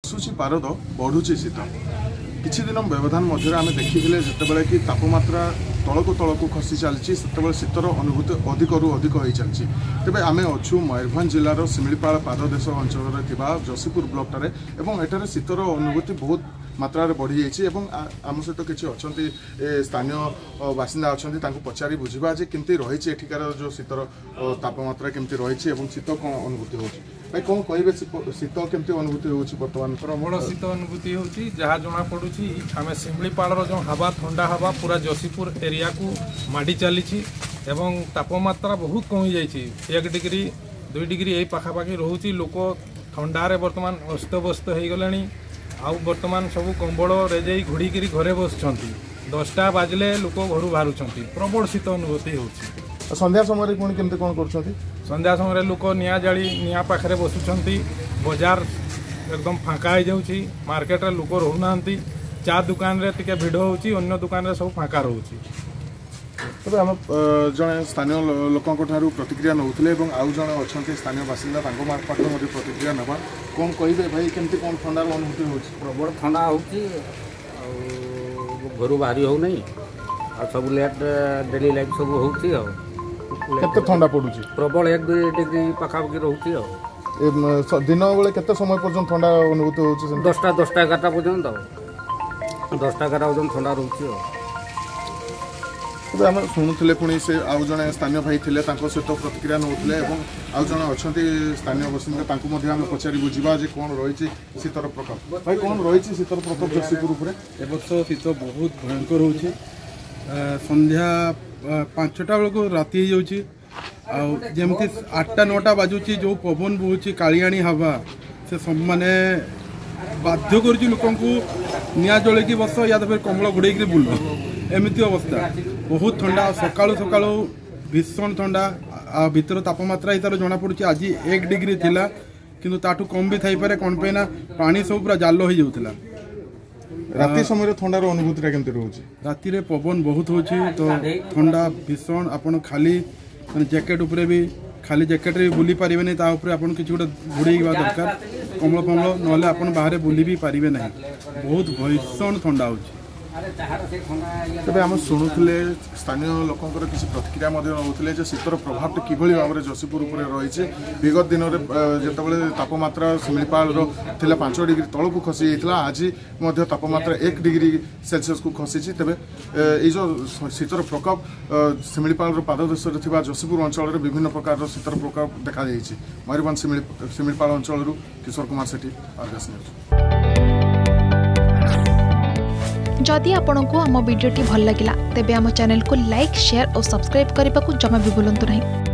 सूची पारद बढ़ुची शीत किछि दिन व्यवधान मध्य आम देखिले जितेबाला कि तापमात्रा तलक खसी चलती से शीतर अनुभूति अधिकरू अधिक हो चलती तेज आम अच्छु मयूरभंज जिलार शिमिलीपाल पाददेश अंचल जशीपुर ब्लॉक ठारे एवं एठारे शीतर अनुभूति बहुत मात्रा बढ़ी जाइए आम सहित किसी अच्छा स्थानीय बासिंदा अच्छा पचारि बुझा जे केमती रही एठिकार जो शीतर तापमात्रा केमती रही शीत कौन अनुभूति होची भाई कौन कहे शीत केमती अनुभूति होची बर्तमान प्रबल शीत अनुभूति होची जहाँ जना पड़ुची आम शिमिलीपाल जो हवा ठंडा हवा पूरा जशीपुर एरिया को माड़ी चली एवं तापमात्रा बहुत कमी जाइए 1 डिग्री 2 डिग्री यही पाखापाखि रोचे लोक ठंडारे बर्तमान अस्तव्यस्त हो गले आउ बर्तमान सब कंबल रेजई घोड़ी घरे बसुँच 10टा बाजले लोक घर बाहर प्रबल शीत अनुभूति हो संध्या समय केमती कौन कर संध्या समय लोक निआ जाली निआ पाखे बसुँच बजार एकदम फाँका हो जाऊँगी मार्केट रे लोक रोना चा दुकान रे टिके भिड़ होची अन्य दुकान रे सब फाँका रोची तबे हम जने स्थानीय लोकों प्रतिक्रिया नौथिले एवं आउ जने अछंती स्थानीय बासिंदा तांको पाठ मध्ये प्रतिक्रिया नबा कोन कहिबे भाई केमती कोन ठंडा अनुभूति होची प्रबल ठंडा होची घरु बाहरी हो नहीं आ सब लेट डेली लाइफ सब होची आ केते ठंडा पडुची प्रबल 1-2 डिग्री पाखापाखि रहउची आ दिन बेले केते समय पर्यंत ठंडा अनुभूति होची 10टा 11टा पर्यंत 10टा 11टा पर्यंत ठंडा रहउची आ तबे आम शुणुले पुणी से आउ जने स्थानीय भाई थे सहित प्रतिक्रिया नौले आउ जने अच्छा स्थानीय बासिंदा आम पचारि बुझा जे कौन रही शीतर प्रकोप भाई कौन रही शीतर प्रकोप जशीपुर उपर एबर्ष शीत बहुत भयंकर हो संध्या 5टा बेलू राति हो जमती 8टा 9टा बाजुची जो पवन बोची कालियाणी हवा से सब माने बाध्य कर लोक निआ जलैकी बस या तो फिर कमल घोड़े बुल एमती अवस्था बहुत ठंडा सकाळु सकाळु भीषण ठंडा भीतर तापमात्रा हिसाब से जना पड़ी आज 1 डिग्री थिला किंतु ताठू कम भी थी पारे कौन पे ना पानी सब पूरा जाल हो जाऊला राति समय ठंडार अनुभूति केमती रोचे राति रे पवन बहुत होची तो ठंडा भीषण आपन खाली जैकेट उपरे भी खाली जैकेट रे बुली पारिबे नहीं ता ऊपर आपन किछ गोटे घोड़ेइबा दरकार कमल कमल नहले आपन बाहर बुली भी पारिबे नहीं बहुत भीषण ठंडा होची तेज आम शुणुले स्थानीय लोकों किसी प्रतिक्रिया नौले शीतर प्रभाव किभली भाव में जशीपुर उपर रही विगत दिन में जिते तापमात्रा शिमिलीपाल 5 डिग्री तल को खसी जाता आज तापमात्रा 1 डिग्री सेल्सियस को खसी तेज ये जो शीतर प्रकोप शिमिलीपाल पाददेश जशीपुर अंचल में विभिन्न प्रकार शीतर प्रकोप देखा मयूरभंज शिमिलीपाल अंचल किशोर कुमार सेठी आर्गस न्यूज। जदि आपंक आम भिडी भल लगा तेब आम चैनल को लाइक शेयर और सब्सक्राइब करने को जमा भी भूलु नहीं।